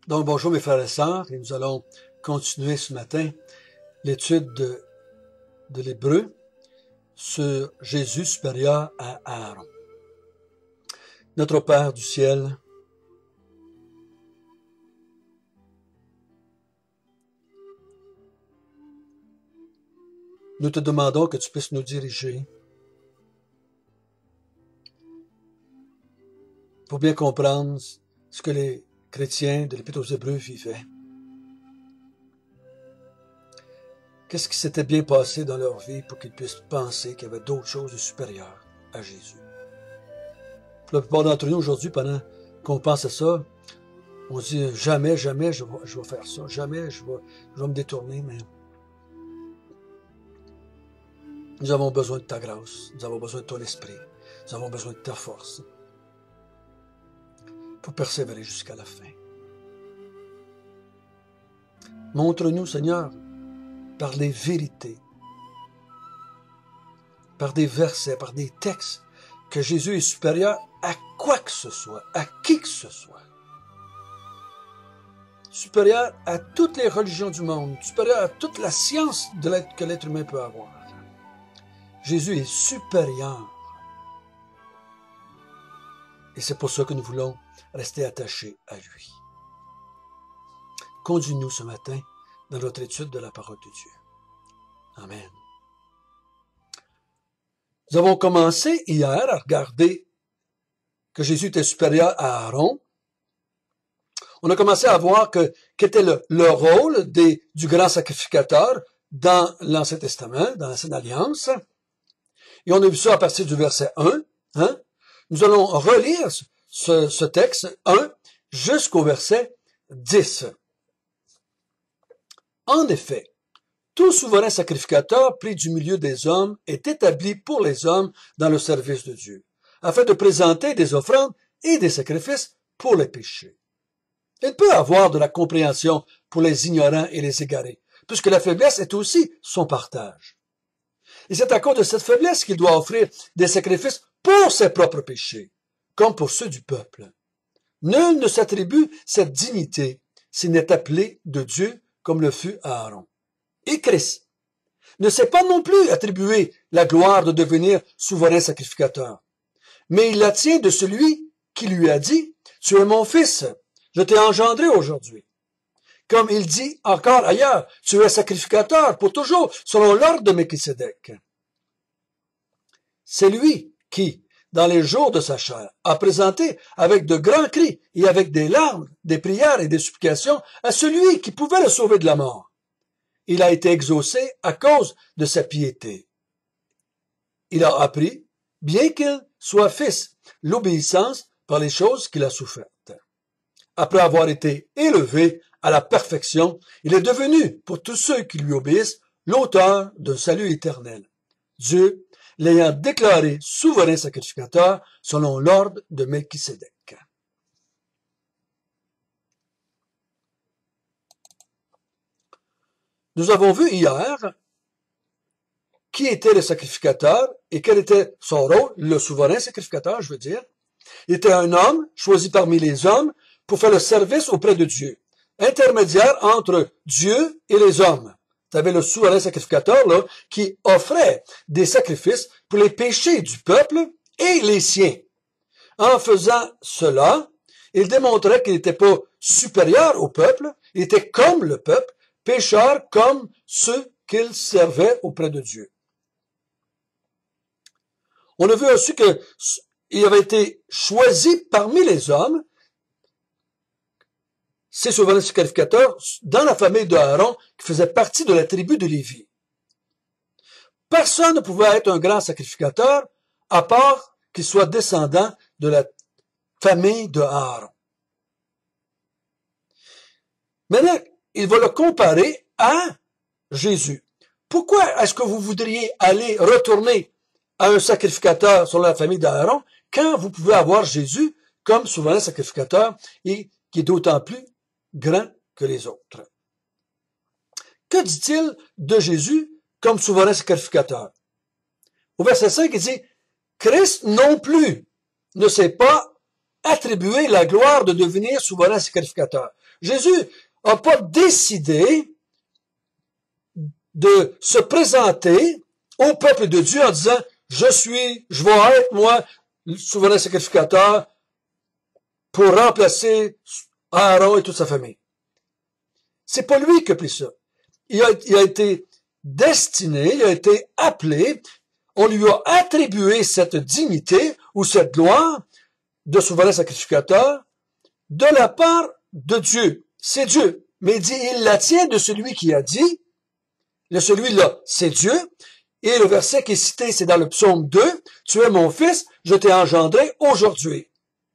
Donc, bonjour mes frères et sœurs, et nous allons continuer ce matin l'étude de l'Hébreu sur Jésus supérieur à Aaron. Notre Père du ciel, nous te demandons que tu puisses nous diriger pour bien comprendre ce que les chrétiens de l'Épître aux Hébreux vivaient. Qu'est-ce qui s'était bien passé dans leur vie pour qu'ils puissent penser qu'il y avait d'autres choses de supérieures à Jésus? Pour la plupart d'entre nous aujourd'hui, pendant qu'on pense à ça, on se dit jamais je vais faire ça, jamais je vais me détourner, mais nous avons besoin de ta grâce, nous avons besoin de ton esprit, nous avons besoin de ta force pour persévérer jusqu'à la fin. Montre-nous, Seigneur, par les vérités, par des versets, par des textes, que Jésus est supérieur à quoi que ce soit, à qui que ce soit. Supérieur à toutes les religions du monde, supérieur à toute la science que l'être humain peut avoir. Jésus est supérieur. Et c'est pour ça que nous voulons rester attachés à lui. Conduis-nous ce matin dans notre étude de la parole de Dieu. Amen. Nous avons commencé hier à regarder que Jésus était supérieur à Aaron. On a commencé à voir quel était le rôle du grand sacrificateur dans l'Ancien Testament, dans l'Ancienne Alliance. Et on a vu ça à partir du verset 1. Nous allons relire ce texte 1 jusqu'au verset 10. En effet, tout souverain sacrificateur pris du milieu des hommes est établi pour les hommes dans le service de Dieu, afin de présenter des offrandes et des sacrifices pour les péchés. Il peut avoir de la compréhension pour les ignorants et les égarés, puisque la faiblesse est aussi son partage. Et c'est à cause de cette faiblesse qu'il doit offrir des sacrifices pour ses propres péchés, comme pour ceux du peuple. Nul ne s'attribue cette dignité s'il n'est appelé de Dieu comme le fut Aaron. Et Christ ne s'est pas non plus attribué la gloire de devenir souverain sacrificateur, mais il la tient de celui qui lui a dit « Tu es mon fils, je t'ai engendré aujourd'hui ». Comme il dit encore ailleurs, « Tu es sacrificateur pour toujours, selon l'ordre de Melchisédek ». C'est lui qui, dans les jours de sa chair, a présenté avec de grands cris et avec des larmes, des prières et des supplications à celui qui pouvait le sauver de la mort. Il a été exaucé à cause de sa piété. Il a appris, bien qu'il soit fils, l'obéissance par les choses qu'il a souffertes. Après avoir été élevé à la perfection, il est devenu, pour tous ceux qui lui obéissent, l'auteur d'un salut éternel. Dieu l'ayant déclaré souverain sacrificateur selon l'ordre de Melchisédek. Nous avons vu hier qui était le sacrificateur et quel était son rôle, le souverain sacrificateur, je veux dire. Il était un homme choisi parmi les hommes pour faire le service auprès de Dieu, intermédiaire entre Dieu et les hommes. Tu avais le souverain sacrificateur là, qui offrait des sacrifices pour les péchés du peuple et les siens. En faisant cela, il démontrait qu'il n'était pas supérieur au peuple, il était comme le peuple, pécheur comme ceux qu'il servait auprès de Dieu. On a vu aussi qu'il avait été choisi parmi les hommes, ces souverains sacrificateurs, dans la famille d'Aaron, qui faisait partie de la tribu de Lévi. Personne ne pouvait être un grand sacrificateur, à part qu'il soit descendant de la famille d'Aaron. Maintenant, il va le comparer à Jésus. Pourquoi est-ce que vous voudriez aller retourner à un sacrificateur sur la famille d'Aaron quand vous pouvez avoir Jésus comme souverain sacrificateur et qui est d'autant plus grand que les autres? Que dit-il de Jésus comme souverain sacrificateur? Au verset 5, il dit « Christ non plus ne s'est pas attribué la gloire de devenir souverain sacrificateur. » Jésus n'a pas décidé de se présenter au peuple de Dieu en disant, je vais être moi, le souverain sacrificateur, pour remplacer Aaron et toute sa famille. C'est pas lui qui a pris ça. Il a été destiné, il a été appelé, on lui a attribué cette dignité ou cette gloire de souverain sacrificateur de la part de Dieu. C'est Dieu. Mais il dit, il la tient de celui qui a dit, le celui-là, c'est Dieu. Et le verset qui est cité, c'est dans le psaume 2, tu es mon fils, je t'ai engendré aujourd'hui.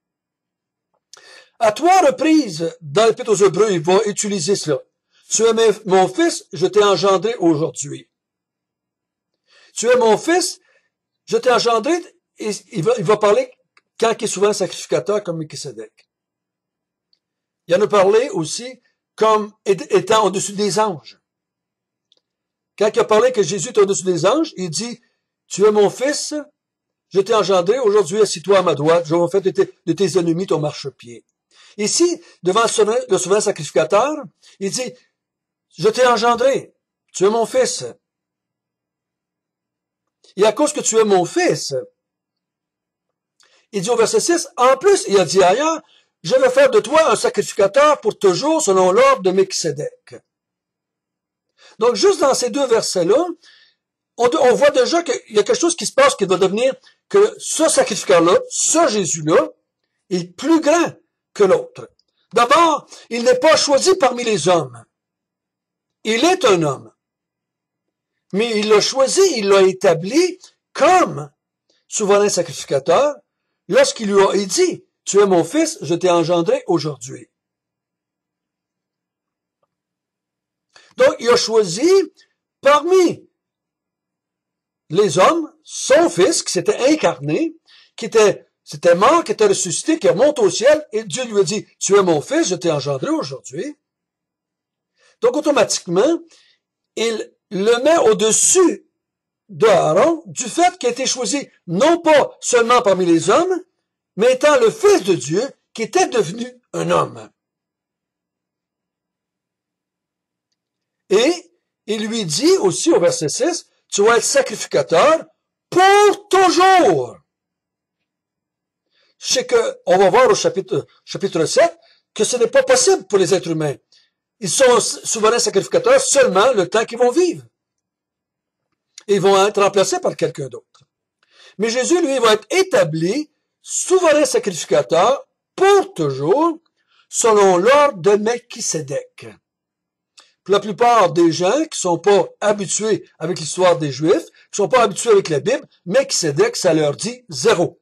À 3 reprises, dans l'Épître aux Hébreux, il va utiliser cela. Tu es mon fils, je t'ai engendré aujourd'hui. Tu es mon fils, je t'ai engendré, et il va parler quand il est souvent sacrificateur comme Melchisédek. Il en a parlé aussi comme étant au-dessus des anges. Quand il a parlé que Jésus est au-dessus des anges, il dit, tu es mon fils, je t'ai engendré, aujourd'hui assis-toi à ma droite, je vais faire de tes ennemis ton marchepied. Ici, devant le souverain sacrificateur, il dit, je t'ai engendré, tu es mon fils. Et à cause que tu es mon fils, il dit au verset 6, en plus, il a dit ailleurs, je vais faire de toi un sacrificateur pour toujours selon l'ordre de Melchisédek. Donc, juste dans ces deux versets-là, on voit déjà qu'il y a quelque chose qui se passe qui va devenir que ce sacrificateur-là, ce Jésus-là, est plus grand que l'autre. D'abord, il n'est pas choisi parmi les hommes. Il est un homme. Mais il l'a choisi, il l'a établi comme souverain sacrificateur lorsqu'il lui a dit, tu es mon fils, je t'ai engendré aujourd'hui. Donc, il a choisi parmi les hommes, son fils qui s'était incarné, c'était mort, qui était ressuscité, qui remonte au ciel, et Dieu lui a dit, tu es mon fils, je t'ai engendré aujourd'hui. Donc, automatiquement, il le met au-dessus d'Aaron, du fait qu'il a été choisi non pas seulement parmi les hommes, mais étant le Fils de Dieu qui était devenu un homme. Et il lui dit aussi au verset 6, tu vas être sacrificateur pour toujours. C'est que, on va voir au chapitre 7, que ce n'est pas possible pour les êtres humains. Ils sont souverains sacrificateurs seulement le temps qu'ils vont vivre. Et ils vont être remplacés par quelqu'un d'autre. Mais Jésus, lui, va être établi souverain sacrificateur pour toujours, selon l'ordre de Melchisédek. Pour la plupart des gens qui sont pas habitués avec l'histoire des Juifs, qui sont pas habitués avec la Bible, Melchisédek, ça leur dit zéro.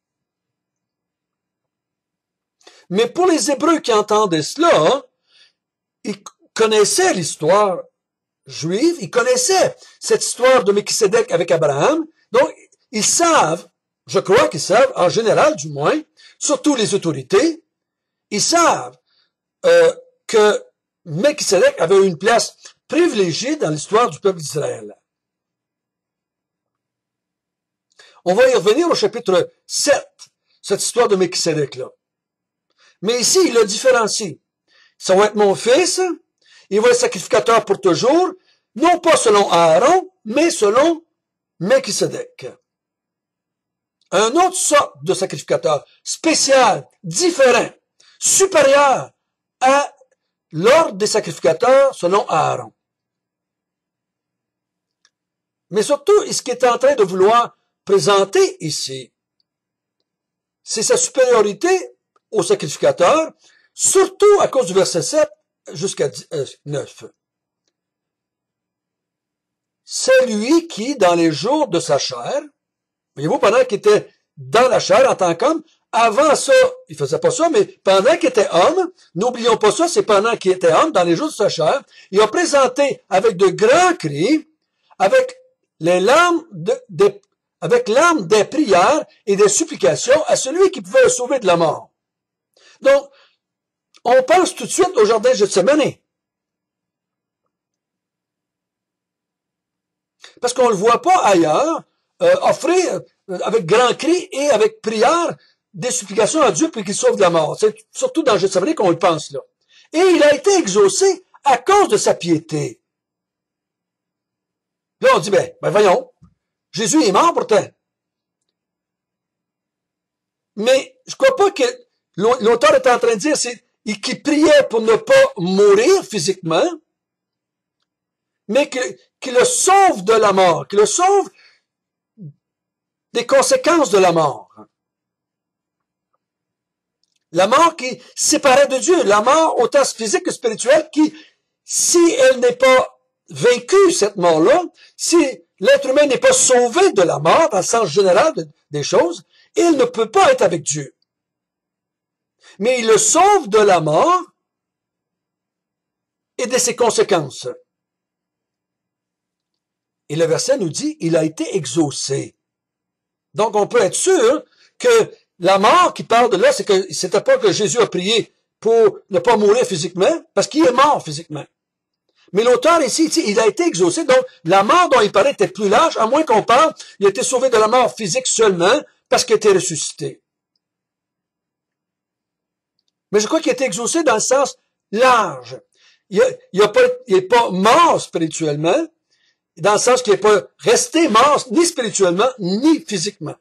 Mais pour les Hébreux qui entendaient cela, ils connaissaient l'histoire juive, ils connaissaient cette histoire de Melchisédek avec Abraham, donc ils savent, je crois qu'ils savent, en général du moins, surtout les autorités, ils savent que Melchisédek avait une place privilégiée dans l'histoire du peuple d'Israël. On va y revenir au chapitre 7, cette histoire de Melchisédek-là. Mais ici, il l'a différencié. Ça va être mon fils, il va être sacrificateur pour toujours, non pas selon Aaron, mais selon Melchisédek. Un autre sorte de sacrificateur, spécial, différent, supérieur à l'ordre des sacrificateurs selon Aaron. Mais surtout, ce qu'il est en train de vouloir présenter ici, c'est sa supériorité au sacrificateur, surtout à cause du verset 7 jusqu'à 9. C'est lui qui, dans les jours de sa chair, voyez-vous, pendant qu'il était dans la chair en tant qu'homme, avant ça, il faisait pas ça, mais pendant qu'il était homme, n'oublions pas ça, c'est pendant qu'il était homme, dans les jours de sa chair, il a présenté avec de grands cris, avec les larmes avec l'âme des prières et des supplications à celui qui pouvait le sauver de la mort. Donc, on pense tout de suite au jardin de Gethsémani. Parce qu'on ne le voit pas ailleurs offrir avec grand cri et avec prière des supplications à Dieu pour qu'il sauve de la mort. C'est surtout dans Gethsémani qu'on le pense là. Et il a été exaucé à cause de sa piété. Là, on dit, ben voyons, Jésus est mort pourtant. Mais je crois pas que l'auteur est en train de dire qu'il priait pour ne pas mourir physiquement, mais qu'il le sauve de la mort, qu'il le sauve des conséquences de la mort. La mort qui séparait de Dieu, la mort autant physique que spirituelle, qui, si elle n'est pas vaincue, cette mort-là, si l'être humain n'est pas sauvé de la mort, dans le sens général des choses, il ne peut pas être avec Dieu. Mais il le sauve de la mort et de ses conséquences. Et le verset nous dit, il a été exaucé. Donc on peut être sûr que la mort qui parle de là, c'est que c'était pas que Jésus a prié pour ne pas mourir physiquement, parce qu'il est mort physiquement. Mais l'auteur ici, il a été exaucé, donc la mort dont il parlait était plus large, à moins qu'on parle, il a été sauvé de la mort physique seulement, parce qu'il a été ressuscité. Mais je crois qu'il a été exaucé dans le sens large. Il n'est pas mort spirituellement, dans le sens qu'il n'est pas resté mort, ni spirituellement, ni physiquement.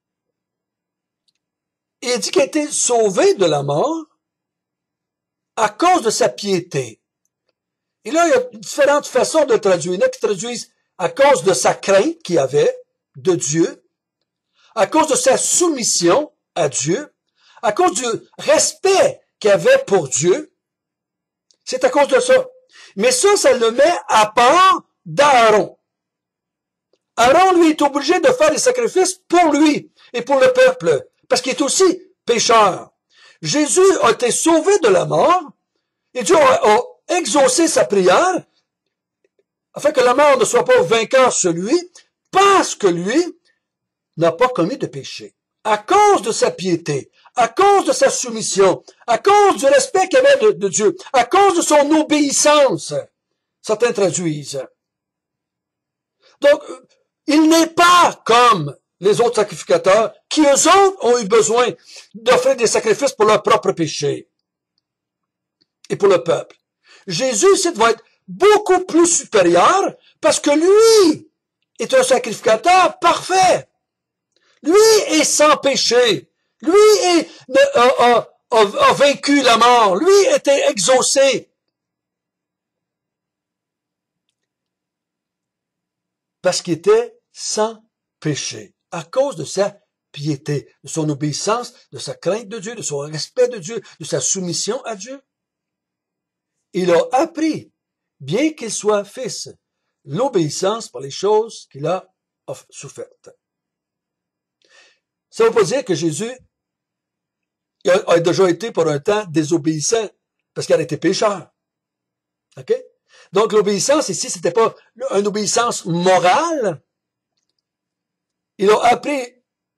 Et il dit qu'il a été sauvé de la mort à cause de sa piété. Et là, il y a différentes façons de traduire. Il y en a qui traduisent à cause de sa crainte qu'il avait de Dieu, à cause de sa soumission à Dieu, à cause du respect qu'il avait pour Dieu. C'est à cause de ça. Mais ça le met à part d'Aaron. Aaron, lui, est obligé de faire des sacrifices pour lui et pour le peuple, parce qu'il est aussi pécheur. Jésus a été sauvé de la mort, et Dieu a exaucé sa prière, afin que la mort ne soit pas vainqueur sur lui, parce que lui n'a pas commis de péché. À cause de sa piété, à cause de sa soumission, à cause du respect qu'il avait de Dieu, à cause de son obéissance, certains traduisent. Donc, il n'est pas comme les autres sacrificateurs qui, eux autres, ont eu besoin d'offrir des sacrifices pour leur propre péché et pour le peuple. Jésus, ici, va être beaucoup plus supérieur parce que lui est un sacrificateur parfait. Lui est sans péché. Lui a vaincu la mort. Lui était exaucé. Parce qu'il était sans péché, à cause de sa piété, de son obéissance, de sa crainte de Dieu, de son respect de Dieu, de sa soumission à Dieu. Il a appris, bien qu'il soit fils, l'obéissance par les choses qu'il a souffertes. Ça ne veut pas dire que Jésus a déjà été pour un temps désobéissant, parce qu'il a été pécheur. OK? Donc, l'obéissance ici, c'était pas une obéissance morale. Il a appris,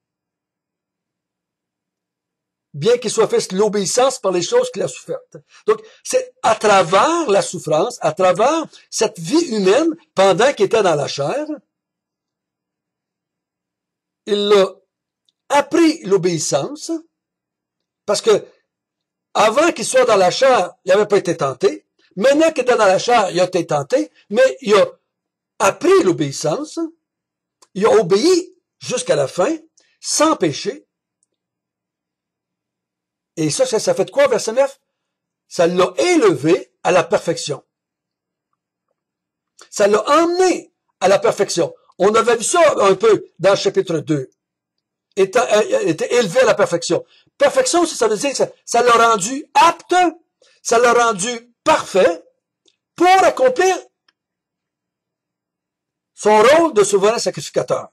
bien qu'il soit fait l'obéissance par les choses qu'il a souffertes. Donc, c'est à travers la souffrance, à travers cette vie humaine, pendant qu'il était dans la chair, il a appris l'obéissance, parce que avant qu'il soit dans la chair, il n'avait pas été tenté. Maintenant qu'il était dans la chair, il a été tenté, mais il a appris l'obéissance, il a obéi jusqu'à la fin, sans péché. Et ça fait de quoi, verset 9? Ça l'a élevé à la perfection. Ça l'a emmené à la perfection. On avait vu ça un peu dans le chapitre 2. Il était élevé à la perfection. Perfection, ça veut dire que ça l'a rendu apte, ça l'a rendu parfait pour accomplir son rôle de souverain sacrificateur.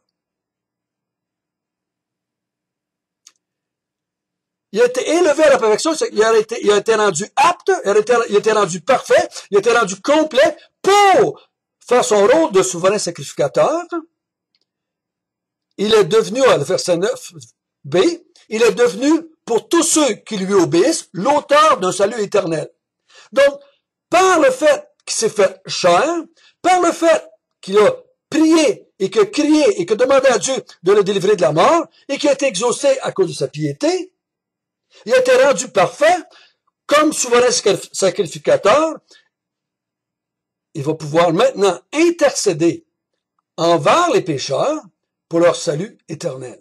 Il a été élevé à la perfection, il a été rendu apte, il a été rendu parfait, il a été rendu complet pour faire son rôle de souverain sacrificateur. Il est devenu, le verset 9b, il est devenu, pour tous ceux qui lui obéissent, l'auteur d'un salut éternel. Donc, par le fait qu'il s'est fait chair, par le fait qu'il a prié et qu'il a crié et qu'il a demandé à Dieu de le délivrer de la mort et qu'il a été exaucé à cause de sa piété, il a été rendu parfait comme souverain sacrificateur, il va pouvoir maintenant intercéder envers les pécheurs pour leur salut éternel.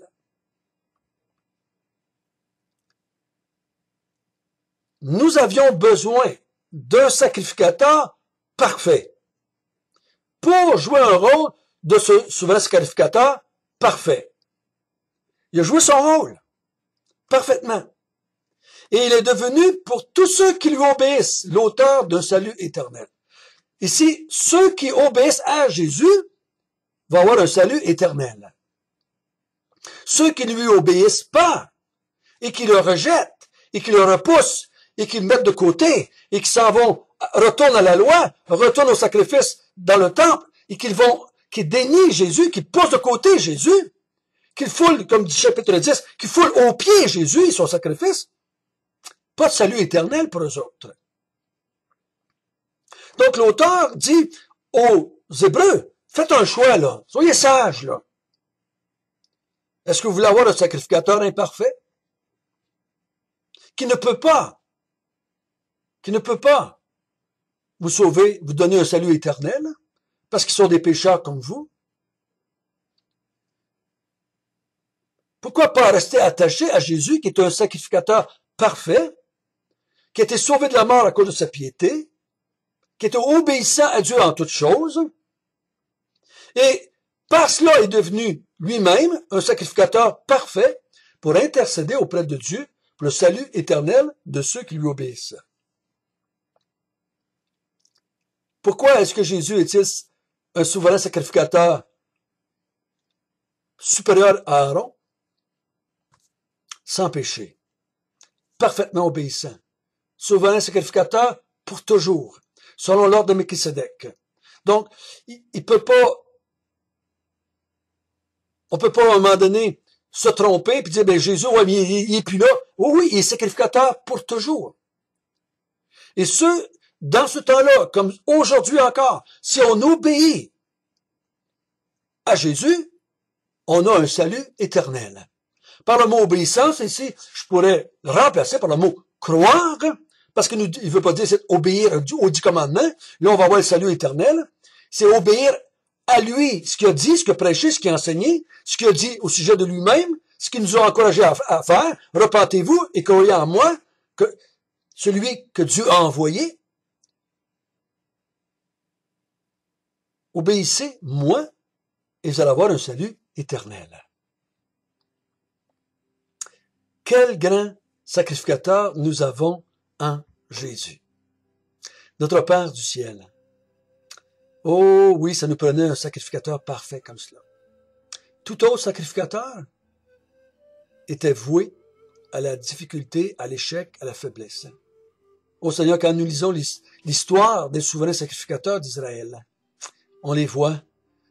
Nous avions besoin d'un sacrificateur parfait pour jouer un rôle de ce souverain sacrificateur parfait. Il a joué son rôle parfaitement. Et il est devenu, pour tous ceux qui lui obéissent, l'auteur d'un salut éternel. Ici, ceux qui obéissent à Jésus vont avoir un salut éternel. Ceux qui ne lui obéissent pas et qui le rejettent et qui le repoussent et qui le mettent de côté et qui s'en vont, retournent à la loi, retournent au sacrifice dans le temple et qui dénient Jésus, qui poussent de côté Jésus, qu'ils foulent, comme dit chapitre 10, qu'ils foulent aux pieds Jésus et son sacrifice, pas de salut éternel pour eux autres. Donc l'auteur dit aux Hébreux, faites un choix là, soyez sages là. Est-ce que vous voulez avoir un sacrificateur imparfait? Qui ne peut pas vous sauver, vous donner un salut éternel, parce qu'ils sont des pécheurs comme vous? Pourquoi pas rester attaché à Jésus, qui est un sacrificateur parfait, qui a été sauvé de la mort à cause de sa piété, qui était obéissant à Dieu en toutes choses, et par cela est devenu lui-même un sacrificateur parfait pour intercéder auprès de Dieu pour le salut éternel de ceux qui lui obéissent. Pourquoi est-ce que Jésus est-il un souverain sacrificateur supérieur à Aaron? Sans péché, parfaitement obéissant, souverain sacrificateur pour toujours, selon l'ordre de Melchisédek. Donc, il peut pas, on peut pas à un moment donné se tromper et dire, ben Jésus, ouais, mais il est plus là. Oui, il est sacrificateur pour toujours. Et dans ce temps-là, comme aujourd'hui encore, si on obéit à Jésus, on a un salut éternel. Par le mot obéissance, ici, je pourrais le remplacer par le mot croire, parce qu'il ne veut pas dire c'est obéir aux 10 commandements. Là, on va avoir le salut éternel. C'est obéir à lui, ce qu'il a dit, ce qu'il a prêché, ce qu'il a enseigné, ce qu'il a dit au sujet de lui-même, ce qu'il nous a encouragé à faire. Repentez-vous et croyez en moi, que celui que Dieu a envoyé. Obéissez, moi, et vous allez avoir un salut éternel. Quel grand sacrificateur nous avons en Jésus. Notre Père du ciel. Oh oui, ça nous prenait un sacrificateur parfait comme cela. Tout autre sacrificateur était voué à la difficulté, à l'échec, à la faiblesse. Oh Seigneur, quand nous lisons l'histoire des souverains sacrificateurs d'Israël, on les voit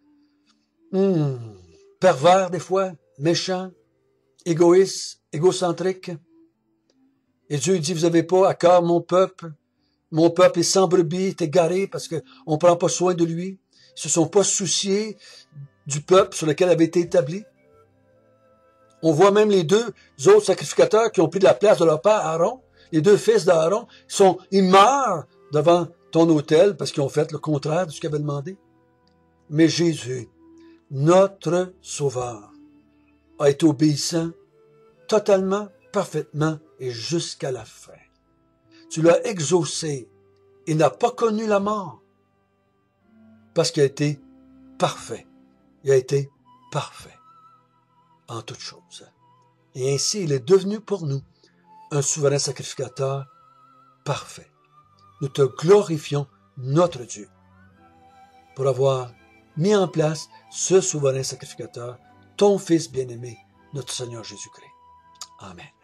pervers des fois, méchants, égoïstes, égocentriques. Et Dieu dit, vous n'avez pas à cœur mon peuple est sans brebis, est égaré parce qu'on ne prend pas soin de lui. Ils ne se sont pas souciés du peuple sur lequel avait été établi. On voit même les deux autres sacrificateurs qui ont pris de la place de leur père Aaron, les deux fils d'Aaron, ils meurent devant ton autel parce qu'ils ont fait le contraire de ce qu'ils avaient demandé. Mais Jésus, notre Sauveur, a été obéissant totalement, parfaitement et jusqu'à la fin. Tu l'as exaucé. Il n'a pas connu la mort parce qu'il a été parfait. Il a été parfait en toutes choses. Et ainsi, il est devenu pour nous un souverain sacrificateur parfait. Nous te glorifions, notre Dieu, pour avoir mis en place ce souverain sacrificateur, ton Fils bien-aimé, notre Seigneur Jésus-Christ. Amen.